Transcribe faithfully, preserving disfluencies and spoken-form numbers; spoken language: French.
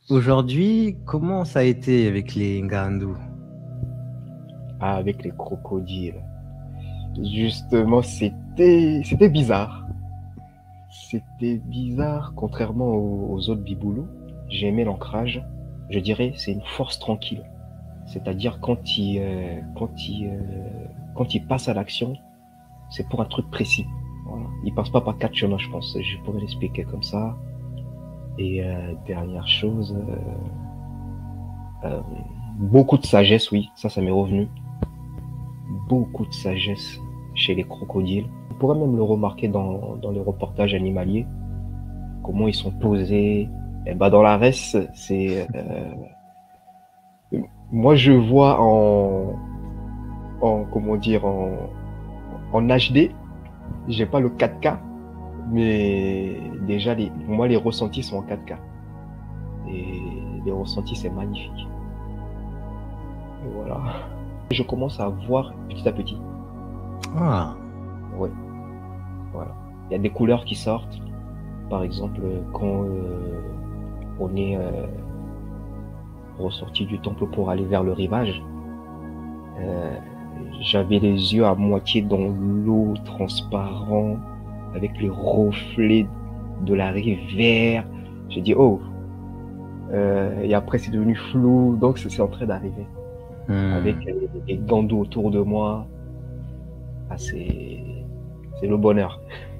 Aujourd'hui, comment ça a été avec les Ngandu? Ah, avec les crocodiles. Justement, c'était c'était bizarre. C'était bizarre, contrairement aux, aux autres biboulous. J'ai aimé l'ancrage. Je dirais c'est une force tranquille. C'est-à-dire quand il, euh, quand il, euh, quand il passe à l'action, c'est pour un truc précis. Voilà. Il passe pas par quatre chemins, je pense. Je pourrais l'expliquer comme ça. Et euh, dernière chose, euh, euh, beaucoup de sagesse, oui, ça, ça m'est revenu. Beaucoup de sagesse chez les crocodiles. On pourrait même le remarquer dans, dans les reportages animaliers, comment ils sont posés. Et bah dans la reste, c'est euh, moi je vois en, en comment dire en, en H D, j'ai pas le quatre K, mais déjà les, moi les ressentis sont en quatre K et les ressentis c'est magnifique. Et voilà. Je commence à voir petit à petit. Ah, Ouais, voilà. Il y a des couleurs qui sortent. Par exemple, quand euh, on est euh, ressorti du temple pour aller vers le rivage, euh, j'avais les yeux à moitié dans l'eau, transparent, avec les reflets de la rivière. J'ai dit, oh, euh, et après c'est devenu flou, donc c'est en train d'arriver. Avec hmm. les, les gandous autour de moi, ah, c'est c'est le bonheur.